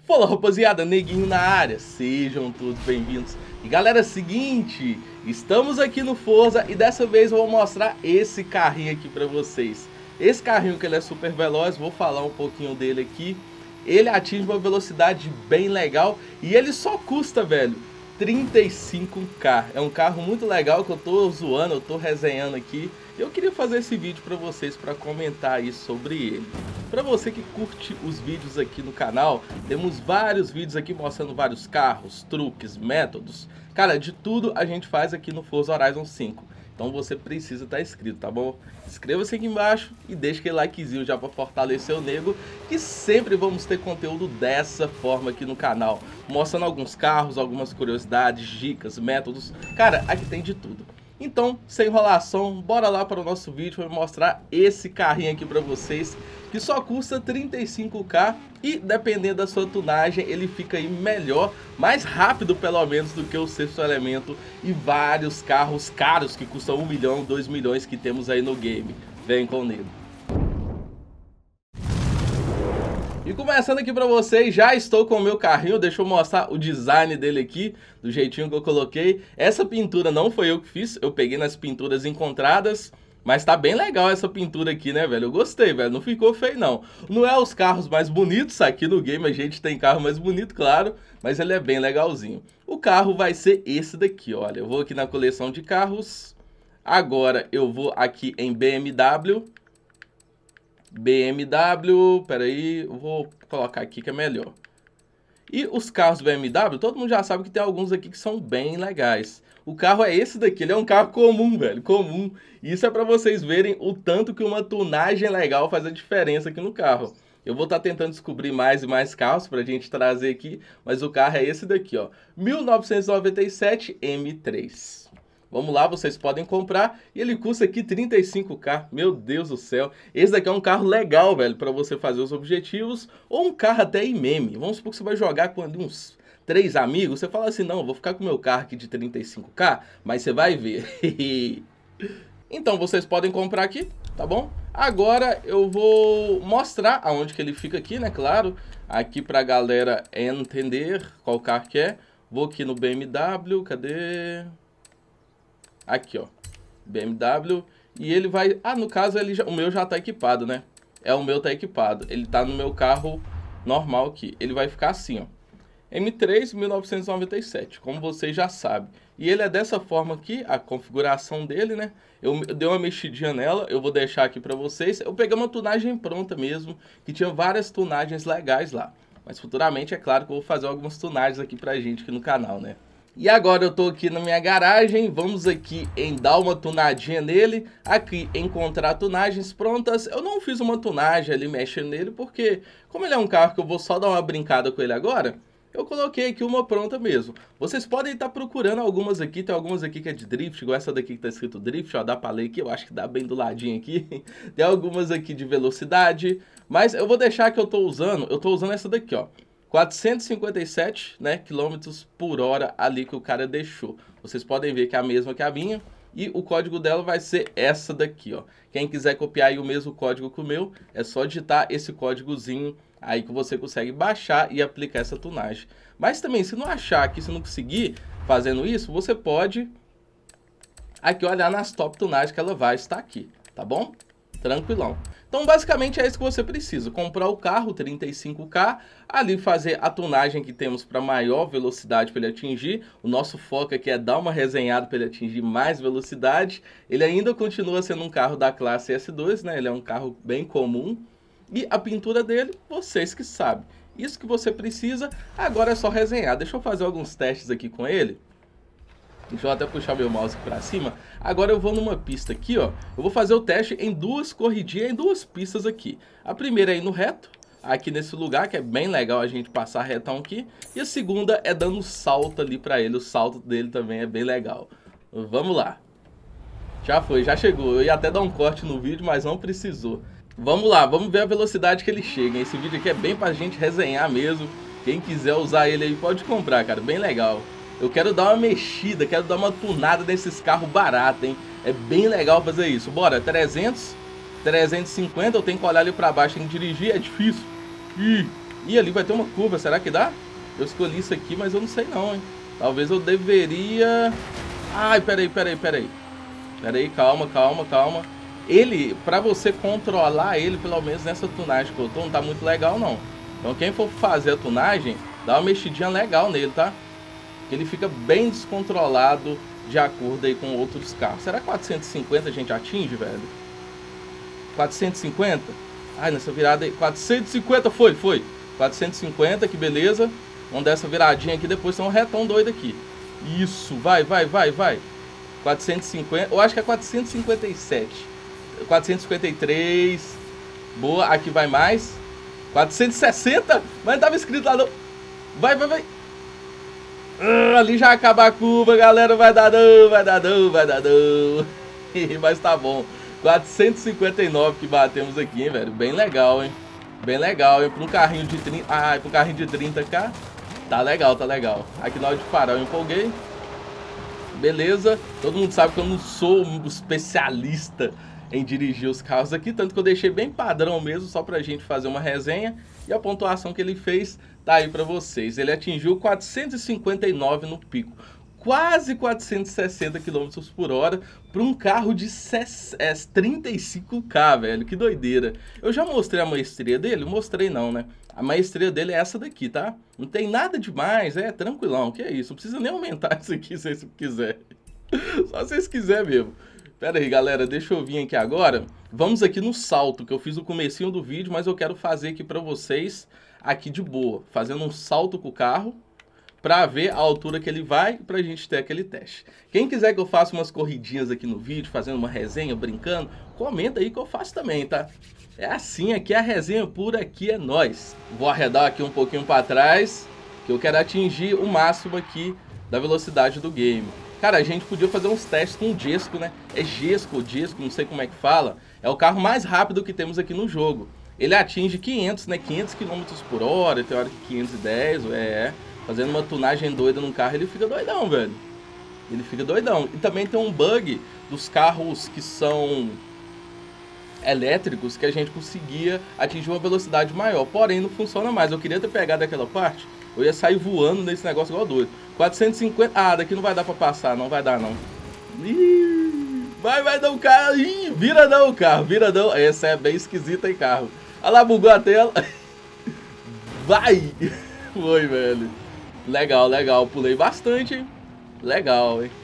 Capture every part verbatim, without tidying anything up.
Fala rapaziada, Neguinho na área, sejam todos bem-vindos. E galera, seguinte, estamos aqui no Forza e dessa vez eu vou mostrar esse carrinho aqui pra vocês. Esse carrinho que ele é super veloz, vou falar um pouquinho dele aqui. Ele atinge uma velocidade bem legal e ele só custa, velho, trinta e cinco K. É um carro muito legal que eu tô zoando, eu tô resenhando aqui. Eu queria fazer esse vídeo para vocês, para comentar aí sobre ele. Para você que curte os vídeos aqui no canal, temos vários vídeos aqui mostrando vários carros, truques, métodos. Cara, de tudo a gente faz aqui no Forza Horizon cinco. Então você precisa estar inscrito, tá bom? Inscreva-se aqui embaixo e deixa aquele likezinho já para fortalecer o nego, que sempre vamos ter conteúdo dessa forma aqui no canal, mostrando alguns carros, algumas curiosidades, dicas, métodos. Cara, aqui tem de tudo. Então, sem enrolação, bora lá para o nosso vídeo. Vou mostrar esse carrinho aqui para vocês, que só custa trinta e cinco K e dependendo da sua tunagem ele fica aí melhor, mais rápido pelo menos do que o Sexto Elemento e vários carros caros que custam um milhão, dois milhões que temos aí no game. Vem com ele. E começando aqui pra vocês, já estou com o meu carrinho, deixa eu mostrar o design dele aqui, do jeitinho que eu coloquei. Essa pintura não foi eu que fiz, eu peguei nas pinturas encontradas, mas tá bem legal essa pintura aqui, né, velho? Eu gostei, velho, não ficou feio não. Não é os carros mais bonitos, aqui no game a gente tem carro mais bonito, claro, mas ele é bem legalzinho. O carro vai ser esse daqui, olha, eu vou aqui na coleção de carros, agora eu vou aqui em B M W... B M W, peraí, eu vou colocar aqui que é melhor. E os carros B M W, todo mundo já sabe que tem alguns aqui que são bem legais. O carro é esse daqui, ele é um carro comum, velho, comum. Isso é pra vocês verem o tanto que uma tunagem legal faz a diferença aqui no carro. Eu vou estar tentando descobrir mais e mais carros pra gente trazer aqui, mas o carro é esse daqui, ó, mil novecentos e noventa e sete M três. Vamos lá, vocês podem comprar e ele custa aqui trinta e cinco K, meu Deus do céu. Esse daqui é um carro legal, velho, para você fazer os objetivos ou um carro até em meme. Vamos supor que você vai jogar com uns três amigos, você fala assim, não, vou ficar com o meu carro aqui de trinta e cinco K, mas você vai ver. Então vocês podem comprar aqui, tá bom? Agora eu vou mostrar aonde que ele fica aqui, né, claro, aqui pra galera entender qual carro que é. Vou aqui no B M W, cadê... Aqui, ó, B M W, e ele vai... Ah, no caso, ele já... o meu já tá equipado, né? É, o meu tá equipado. Ele tá no meu carro normal aqui. Ele vai ficar assim, ó. M três mil novecentos e noventa e sete, como vocês já sabem. E ele é dessa forma aqui, a configuração dele, né? Eu, eu dei uma mexidinha nela, eu vou deixar aqui pra vocês. Eu peguei uma tunagem pronta mesmo, que tinha várias tunagens legais lá. Mas futuramente, é claro que eu vou fazer algumas tunagens aqui pra gente aqui no canal, né? E agora eu tô aqui na minha garagem, vamos aqui em dar uma tunadinha nele, aqui encontrar tunagens prontas. Eu não fiz uma tunagem ali mexendo nele, porque como ele é um carro que eu vou só dar uma brincada com ele agora, eu coloquei aqui uma pronta mesmo. Vocês podem estar procurando algumas aqui, tem algumas aqui que é de drift, igual essa daqui que tá escrito drift, ó, dá pra ler aqui, eu acho que dá bem do ladinho aqui. Tem algumas aqui de velocidade, mas eu vou deixar que eu tô usando, eu tô usando essa daqui, ó. quatrocentos e cinquenta e sete, né, quilômetros por hora ali que o cara deixou. Vocês podem ver que é a mesma que a minha. E o código dela vai ser essa daqui, ó. Quem quiser copiar aí o mesmo código que o meu, é só digitar esse códigozinho aí que você consegue baixar e aplicar essa tunagem. Mas também, se não achar aqui, se não conseguir fazendo isso, você pode aqui olhar nas top tunagens que ela vai estar aqui, tá bom? Tranquilão. Então basicamente é isso que você precisa, comprar o carro trinta e cinco K, ali fazer a tunagem que temos para maior velocidade para ele atingir. O nosso foco aqui é dar uma resenhada para ele atingir mais velocidade. Ele ainda continua sendo um carro da classe S dois, né? Ele é um carro bem comum. E a pintura dele, vocês que sabem. Isso que você precisa, agora é só resenhar. Deixa eu fazer alguns testes aqui com ele. Deixa eu até puxar meu mouse aqui pra cima. Agora eu vou numa pista aqui, ó. Eu vou fazer o teste em duas corridinhas, em duas pistas aqui. A primeira é indo reto, aqui nesse lugar, que é bem legal a gente passar retão aqui. E a segunda é dando salto ali pra ele. O salto dele também é bem legal. Vamos lá. Já foi, já chegou. Eu ia até dar um corte no vídeo, mas não precisou. Vamos lá, vamos ver a velocidade que ele chega. Esse vídeo aqui é bem pra gente resenhar mesmo. Quem quiser usar ele aí pode comprar, cara. Bem legal. Eu quero dar uma mexida, quero dar uma tunada nesses carros baratos, hein? É bem legal fazer isso. Bora, trezentos, trezentos e cinquenta, eu tenho que olhar ali pra baixo, tem que dirigir, é difícil. Ih, Ih, ali vai ter uma curva, será que dá? Eu escolhi isso aqui, mas eu não sei não, hein? Talvez eu deveria... Ai, peraí, peraí, peraí. Peraí, calma, calma, calma. Ele, pra você controlar ele, pelo menos nessa tunagem que eu tô, não tá muito legal não. Então quem for fazer a tunagem, dá uma mexidinha legal nele, tá? Que ele fica bem descontrolado de acordo aí com outros carros. Será que quatrocentos e cinquenta a gente atinge, velho? quatrocentos e cinquenta? Ai, nessa virada aí, quatrocentos e cinquenta foi, foi. quatrocentos e cinquenta, que beleza. Vamos dar essa viradinha aqui, depois tem um retão doido aqui. Isso, vai, vai, vai, vai. quatrocentos e cinquenta, eu acho que é quatrocentos e cinquenta e sete. quatrocentos e cinquenta e três. Boa, aqui vai mais. quatrocentos e sessenta, mas não tava escrito lá não. Vai, vai, vai. Ah, ali já acaba a curva, galera. Vai dar não, vai dar não, vai dar não. Mas tá bom. quatrocentos e cinquenta e nove que batemos aqui, hein, velho. Bem legal, hein. Bem legal, hein. Pra um carrinho de trinta. Ah, pra um carrinho de trinta K. Tá legal, tá legal. Aqui na hora de parar eu empolguei. Beleza. Todo mundo sabe que eu não sou um especialista em dirigir os carros aqui, tanto que eu deixei bem padrão mesmo, só pra gente fazer uma resenha. E a pontuação que ele fez tá aí pra vocês. Ele atingiu quatrocentos e cinquenta e nove no pico, quase quatrocentos e sessenta quilômetros por hora para um carro de trinta e cinco K, velho. Que doideira. Eu já mostrei a maestria dele? Mostrei não, né? A maestria dele é essa daqui, tá? Não tem nada demais, é tranquilão. Que é isso? Não precisa nem aumentar isso aqui se vocês quiserem. Só se vocês quiserem mesmo. Pera aí, galera, deixa eu vir aqui agora. Vamos aqui no salto, que eu fiz o comecinho do vídeo, mas eu quero fazer aqui pra vocês, aqui de boa. Fazendo um salto com o carro, pra ver a altura que ele vai, pra gente ter aquele teste. Quem quiser que eu faça umas corridinhas aqui no vídeo, fazendo uma resenha, brincando, comenta aí que eu faço também, tá? É assim, aqui a resenha pura, aqui é nóis. Vou arredar aqui um pouquinho pra trás, que eu quero atingir o máximo aqui da velocidade do game. Cara, a gente podia fazer uns testes com o Jesco, né? É Jesco, Jesco, não sei como é que fala. É o carro mais rápido que temos aqui no jogo. Ele atinge quinhentos, né? quinhentos quilômetros por hora, tem hora que quinhentos e dez, é. Fazendo uma tunagem doida num carro, ele fica doidão, velho. Ele fica doidão. E também tem um bug dos carros que são elétricos, que a gente conseguia atingir uma velocidade maior. Porém, não funciona mais. Eu queria ter pegado aquela parte, eu ia sair voando nesse negócio igual doido. quatrocentos e cinquenta... Ah, daqui não vai dar pra passar, não vai dar, não. Ih, vai, vai dar o carro. Ih, vira não o carro, vira não. Essa é bem esquisita, hein, carro. Olha lá, bugou a tela. Vai. Foi, velho. Legal, legal. Pulei bastante, hein. Legal, hein.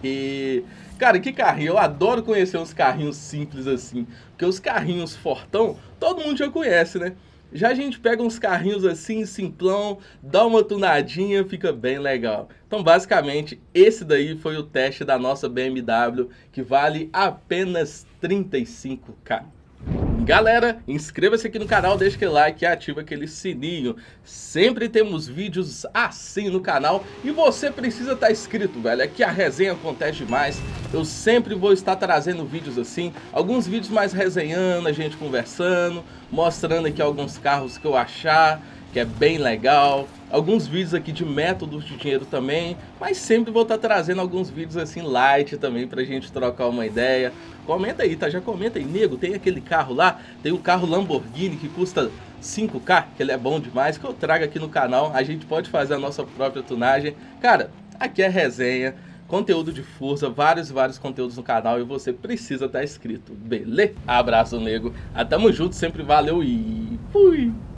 Cara, que carrinho. Eu adoro conhecer uns carrinhos simples assim. Porque os carrinhos fortão, todo mundo já conhece, né? Já a gente pega uns carrinhos assim, simplão, dá uma tunadinha, fica bem legal. Então, basicamente, esse daí foi o teste da nossa B M W, que vale apenas trinta e cinco K. Galera, inscreva-se aqui no canal, deixa aquele like e ativa aquele sininho. Sempre temos vídeos assim no canal e você precisa estar inscrito, velho. Aqui a resenha acontece demais. Eu sempre vou estar trazendo vídeos assim, alguns vídeos mais resenhando, a gente conversando, mostrando aqui alguns carros que eu achar que é bem legal. Alguns vídeos aqui de métodos de dinheiro também, mas sempre vou estar trazendo alguns vídeos assim light também pra gente trocar uma ideia. Comenta aí, tá? Já comenta aí, nego, tem aquele carro lá, tem o carro Lamborghini que custa cinco K, que ele é bom demais, que eu trago aqui no canal. A gente pode fazer a nossa própria tunagem. Cara, aqui é resenha, conteúdo de força, vários, vários conteúdos no canal e você precisa estar inscrito, beleza? Abraço, nego. Ah, tamo junto, sempre valeu e fui!